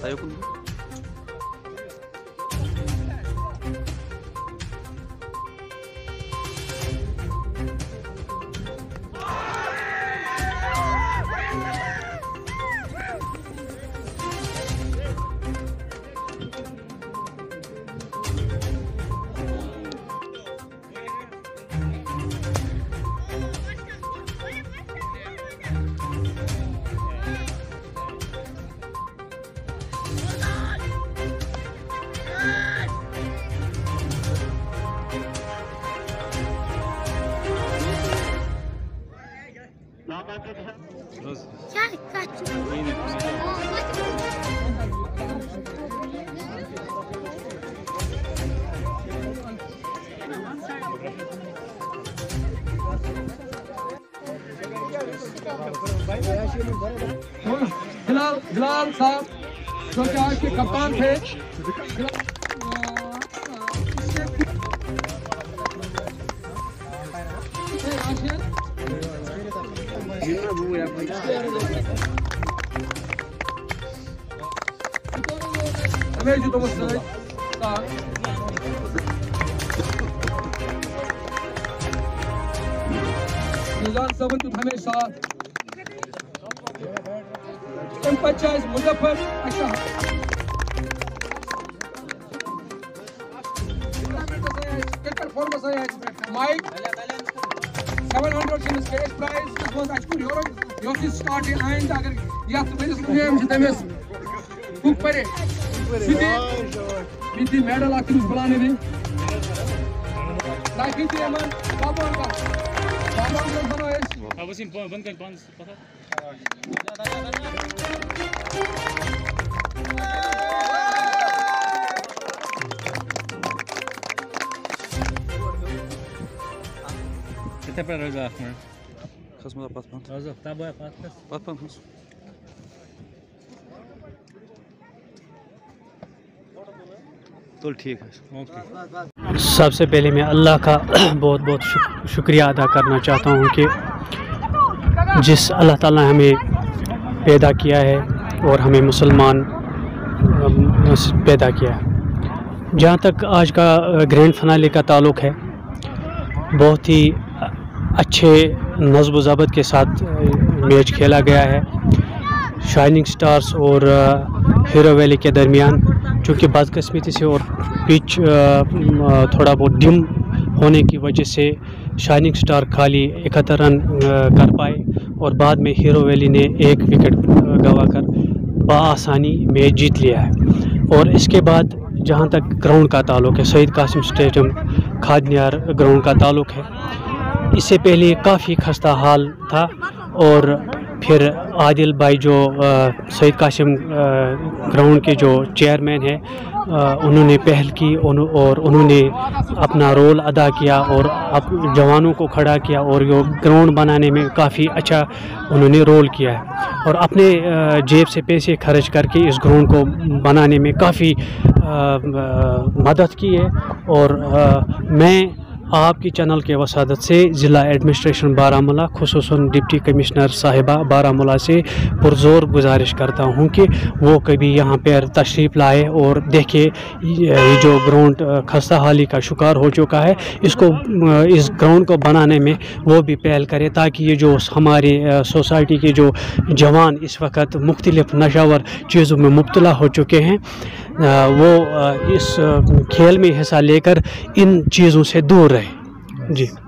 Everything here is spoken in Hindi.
बिलाल साहब जो कि आज के कप्तान थे, हमेशा Muzaffar Mike 700 is cash prize. This was actually euro. You start in and agar yat menis game se temes book pare with the medal akhir bulane ne like it man babon ka bano है अब उसी बंद कर 5 पता कितने पर रोजा में खसम दा 5 रोजा तब 5 तो ठीक है। ओके, सबसे पहले मैं अल्लाह का बहुत बहुत शुक्रिया अदा करना चाहता हूँ कि जिस अल्लाह ताला ने हमें पैदा किया है और हमें मुसलमान पैदा किया है। जहाँ तक आज का ग्रैंड फिनाले का ताल्लुक़ है, बहुत ही अच्छे नज़्म ज़ब्त के साथ मैच खेला गया है। शाइनिंग स्टार्स और हीरो वैली के दरमियान, चूँकि बदकिस्मती से और पिच थोड़ा बहुत डिम होने की वजह से शाइनिंग स्टार खाली 71 रन कर पाए और बाद में हीरो वैली ने 1 विकेट गंवाकर बआसानी मैच जीत लिया है। और इसके बाद जहां तक ग्राउंड का ताल्लुक़ है, शहीद कासिम स्टेडियम खादनियार ग्राउंड का ताल्लुक़ है, इससे पहले काफ़ी खस्ता हाल था और फिर आदिल भाई जो शहीद कासिम ग्राउंड के जो चेयरमैन है, उन्होंने पहल की और उन्होंने अपना रोल अदा किया और जवानों को खड़ा किया और वो ग्राउंड बनाने में काफ़ी अच्छा उन्होंने रोल किया है और अपने जेब से पैसे खर्च करके इस ग्राउंड को बनाने में काफ़ी मदद की है। और मैं आपकी चैनल के वसादत से ज़िला एडमिनिस्ट्रेशन बारामूला, खुसूसन डिप्टी कमिश्नर साहिबा बारामूला से पुरज़ोर गुजारिश करता हूं कि वो कभी यहां पर तशरीफ़ लाए और देखे ये जो ग्राउंड खस्ता हाली का शिकार हो चुका है, इसको इस ग्राउंड को बनाने में वो भी पहल करे, ताकि ये जो हमारे सोसाइटी के जो जवान इस वक्त मुख्तलिफ़ नशावर चीज़ों में मुब्तला हो चुके हैं, वो इस खेल में हिस्सा लेकर इन चीज़ों से दूर रहे। जी।